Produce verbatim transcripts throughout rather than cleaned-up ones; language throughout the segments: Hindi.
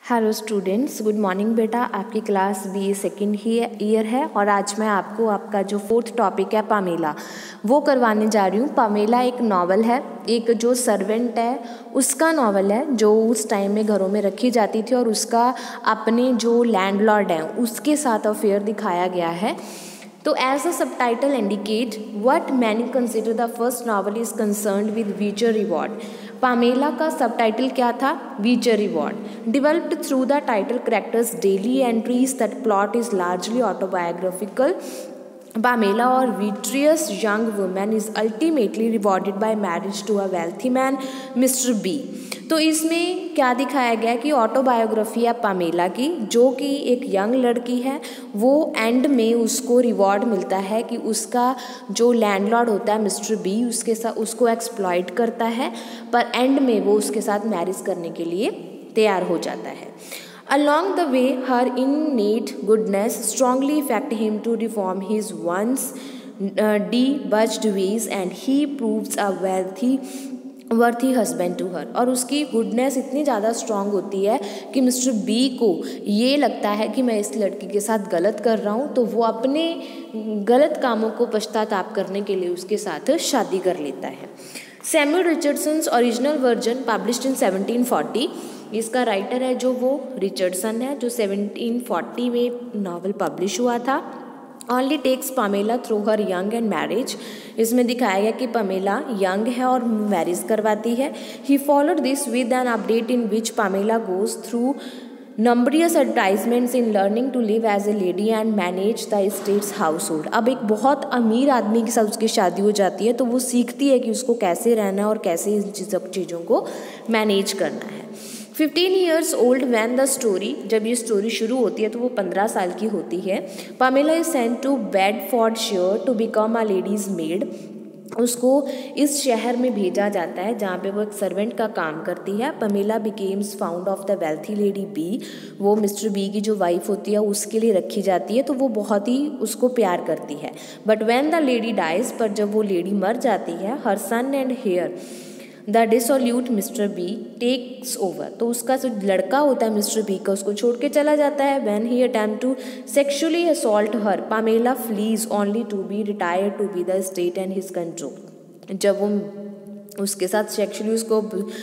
हेलो स्टूडेंट्स, गुड मॉर्निंग बेटा। आपकी क्लास बी ए सेकेंड ही ईयर है और आज मैं आपको आपका जो फोर्थ टॉपिक है पामेला वो करवाने जा रही हूँ। पामेला एक नावल है, एक जो सर्वेंट है उसका नावल है जो उस टाइम में घरों में रखी जाती थी और उसका अपने जो लैंडलॉर्ड हैं उसके साथ अफेयर दिखाया गया है। तो as a subtitle indicate what many consider the first novel is concern with वीचर रिवॉर्ड। पामेला का सब टाइटल क्या था? वीचर rewarded. Developed through the title characters daily entries that plot is largely autobiographical. Pamela or virtuous young woman is ultimately rewarded by marriage to a wealthy man, mister B. तो इसमें क्या दिखाया गया कि ऑटोबायोग्राफी है पामेला की, जो कि एक यंग लड़की है। वो एंड में उसको रिवॉर्ड मिलता है कि उसका जो लैंडलॉर्ड होता है मिस्टर बी उसके साथ उसको एक्सप्लॉइट करता है, पर एंड में वो उसके साथ मैरिज करने के लिए तैयार हो जाता है। Along the way, her innate goodness strongly affected him to reform his once uh, debauched ways, and he proves a wealthy worthy husband to her. और उसकी गुडनेस इतनी ज़्यादा स्ट्रांग होती है कि मिस्टर बी को ये लगता है कि मैं इस लड़की के साथ गलत कर रहा हूँ, तो वो अपने गलत कामों को पश्चाताप करने के लिए उसके साथ शादी कर लेता है। Samuel Richardson's original version published in seventeen forty. इसका राइटर है जो वो रिचर्डसन है, जो सेवनटीन फोर्टी में नावल पब्लिश हुआ था। Only takes Pamela through her young and marriage. इसमें दिखाया गया कि पामेला यंग है और मैरिज करवाती है। He followed this with an update in which Pamela goes through numerous advertisements in learning to live as a lady and manage the states household. अब एक बहुत अमीर आदमी के साथ उसकी शादी हो जाती है, तो वो सीखती है कि उसको कैसे रहना है और कैसे इन सब चीज़ों को मैनेज करना है। Fifteen years old when the story, जब ये स्टोरी शुरू होती है तो वो पंद्रह साल की होती है। Pamela is sent to Bedfordshire to become a lady's maid. उसको इस शहर में भेजा जाता है जहाँ पे वो एक सर्वेंट का काम करती है। Pamela becomes fond of the wealthy lady B. वो मिस्टर बी की जो वाइफ होती है उसके लिए रखी जाती है, तो वो बहुत ही उसको प्यार करती है। But when the lady dies, पर जब वो लेडी मर जाती है, her son and heir the dissolute mister B takes over. तो उसका जो लड़का होता है मिस्टर बी का, उसको छोड़ के चला जाता है। When he attempt to sexually assault her, Pamela flees only to be retired to be the state and his control. जब वो उसके साथ सेक्सुअली उसको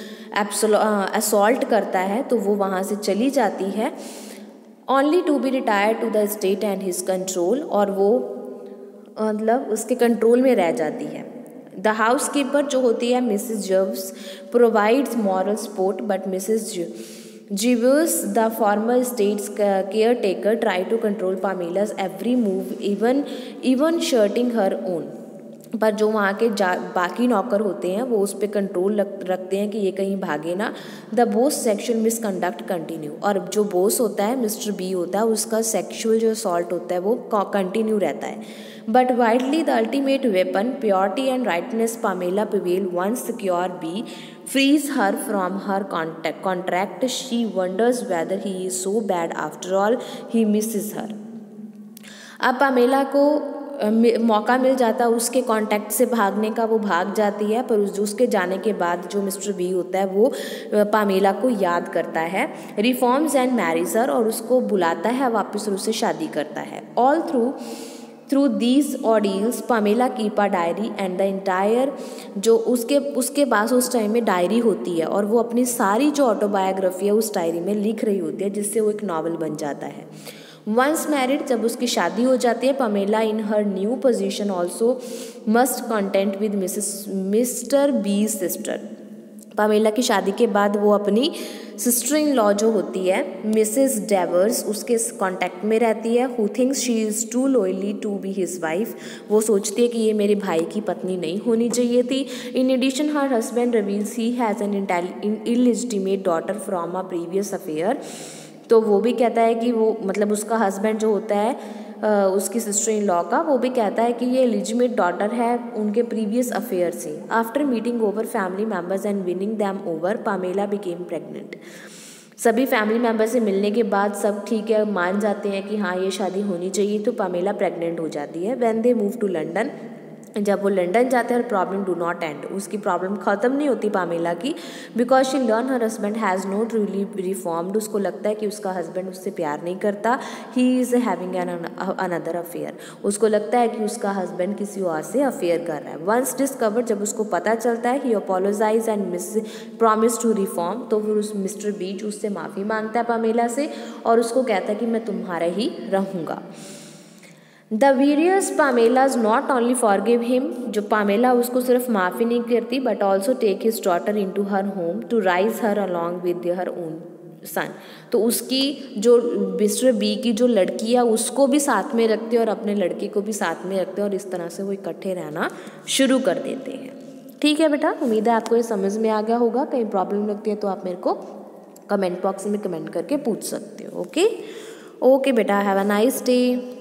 असॉल्ट करता है तो वो वहाँ से चली जाती है, only to be retired to the state and his control, और वो मतलब उसके कंट्रोल में रह जाती है। द हाउस कीपर जो होती है मिसेस जव्स provides moral support, but Mrs Jervis the former states caretaker try to control Pamela's every move, even even shirting her own. पर जो वहाँ के बाकी नौकर होते हैं वो उस पर कंट्रोल रखते हैं कि ये कहीं भागे ना। The boss sexual misconduct continue, और जो बोस होता है मिस्टर बी होता है उसका सेक्शुअल जो असॉल्ट होता है वो कंटिन्यू रहता है। But widely the ultimate weapon, purity and rightness, Pamela prevail once secure B frees her from her contact, contract. She wonders whether he is so bad after all. He misses her. अब पामेला को मौका मिल जाता है उसके कांटेक्ट से भागने का, वो भाग जाती है, पर उस उसके जाने के बाद जो मिस्टर बी होता है वो पामेला को याद करता है, रिफॉर्म्स एंड मैरिज हर, और उसको बुलाता है वापस और उससे शादी करता है। All through through these ordeals Pamela keep a diary and the entire, जो उसके उसके पास उस टाइम में डायरी होती है और वो अपनी सारी जो ऑटोबायोग्राफी है उस डायरी में लिख रही होती है, जिससे वो एक नावल बन जाता है। वंस मैरिड, जब उसकी शादी हो जाती है, Pamela in her new position also must content with Mrs mister B sister. Pamela की शादी के बाद वो अपनी सिस्टर इन लॉ जो होती है मिसेस डेवर्स उसके कांटेक्ट में रहती है। Who thinks she is too lowly to be his wife. वो सोचती है कि ये मेरे भाई की पत्नी नहीं होनी चाहिए थी। In addition her husband reveals he has an illegitimate daughter from a previous affair. तो वो भी कहता है कि वो मतलब उसका हस्बैंड जो होता है उसकी सिस्टर इन लॉ का, वो भी कहता है कि ये एलिजिमेट डॉटर है उनके प्रीवियस अफेयर से। After meeting over family members and winning them over, Pamela became pregnant. सभी फैमिली मेम्बर से मिलने के बाद सब ठीक है, मान जाते हैं कि हाँ ये शादी होनी चाहिए, तो पामेला प्रेग्नेंट हो जाती है। When they move to London, जब वो लंदन जाते हैं और प्रॉब्लम डू नॉट एंड, उसकी प्रॉब्लम ख़त्म नहीं होती पामेला की, because she learn her husband has not really reformed. उसको लगता है कि उसका हस्बैंड उससे प्यार नहीं करता, he is having an another affair. उसको लगता है कि उसका हस्बैंड किसी और से अफेयर कर रहा है। वंस डिस्कवर्ड, जब उसको पता चलता है, he apologises and miss promise to reform, तो फिर उस मिस्टर बीच उससे माफ़ी मांगता है पामेला से और उसको कहता है कि मैं तुम्हारा ही रहूँगा। The virtuous Pamela's not only forgive him, जो पामेला उसको सिर्फ माफ़ी नहीं करती but also take his daughter into her home to raise her along with her own son. तो उसकी जो मिस्टर बी की जो लड़की है उसको भी साथ में रखते हैं और अपने लड़के को भी साथ में रखते हैं और इस तरह से वो इकट्ठे रहना शुरू कर देते हैं। ठीक है बेटा, उम्मीद है आपको ये समझ में आ गया होगा। कहीं प्रॉब्लम लगती है तो आप मेरे को कमेंट बॉक्स में कमेंट करके पूछ सकते हो। ओके ओके बेटा, हैव अ नाइस डे।